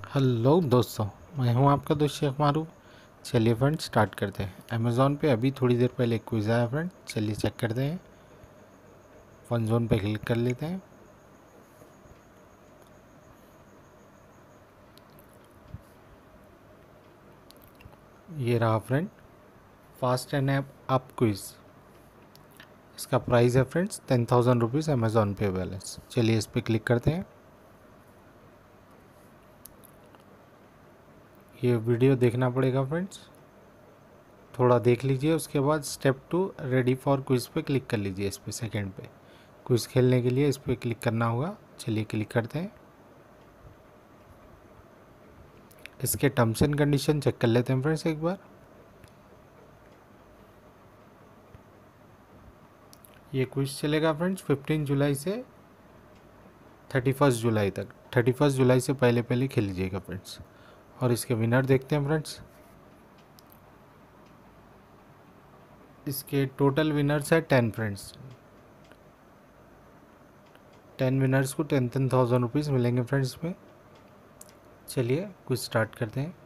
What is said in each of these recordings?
Hello दोस्तों, मैं हूं आपका दोस्त शेख मारूफ। चलिए फ्रेंड्स स्टार्ट करते हैं। अमेज़ॉन पे अभी थोड़ी देर पहले एक क्विज़ आया फ्रेंड, चलिए चेक करते हैं। फन जोन पे क्लिक कर लेते हैं। ये रहा friend, fast and app up quiz. इसका प्राइस है friends 10,000 rupees Amazon pay balance. चलिए इस पर क्लिक करते हैं। ये वीडियो देखना पड़ेगा फ्रेंड्स, थोड़ा देख लीजिए। उसके बाद स्टेप 2 रेडी फॉर क्विज़ पे क्लिक कर लीजिए। इस पर सेकेंड पे क्विज़ खेलने के लिए इस पर क्लिक करना होगा। चलिए क्लिक करते हैं। इसके टर्म्स एंड कंडीशन चेक कर लेते हैं फ्रेंड्स एक बार। ये क्विज चलेगा फ्रेंड्स 15 जुलाई से 31 जुलाई तक। 31 जुलाई से पहले पहले खेल लीजिएगा फ्रेंड्स। और इसके विनर देखते हैं फ्रेंड्स। इसके टोटल विनर्स है 10 फ्रेंड्स। 10 विनर्स को 10,000 रुपीज़ मिलेंगे फ्रेंड्स इसमें। चलिए कुछ स्टार्ट करते हैं।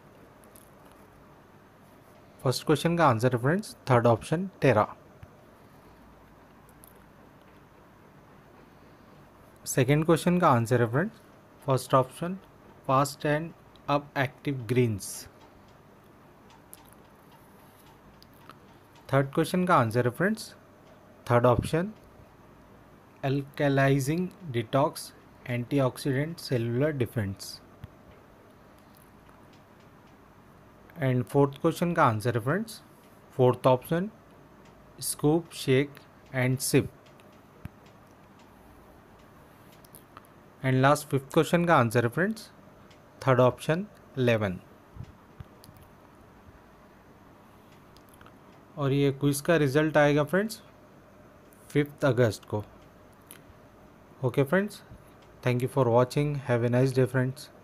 फर्स्ट क्वेश्चन का आंसर है friends third option Terra. Second question का आंसर है friends first option fast and up active greens. Third question का आंसर है friends third option alkalizing detox antioxidant cellular defence. And fourth question का answer है friends fourth option scoop shake and sip. And last fifth question का answer है friends third option 11। और ये quiz का result आएगा फ्रेंड्स 5 अगस्त को। Okay friends, thank you for watching, have a nice day friends.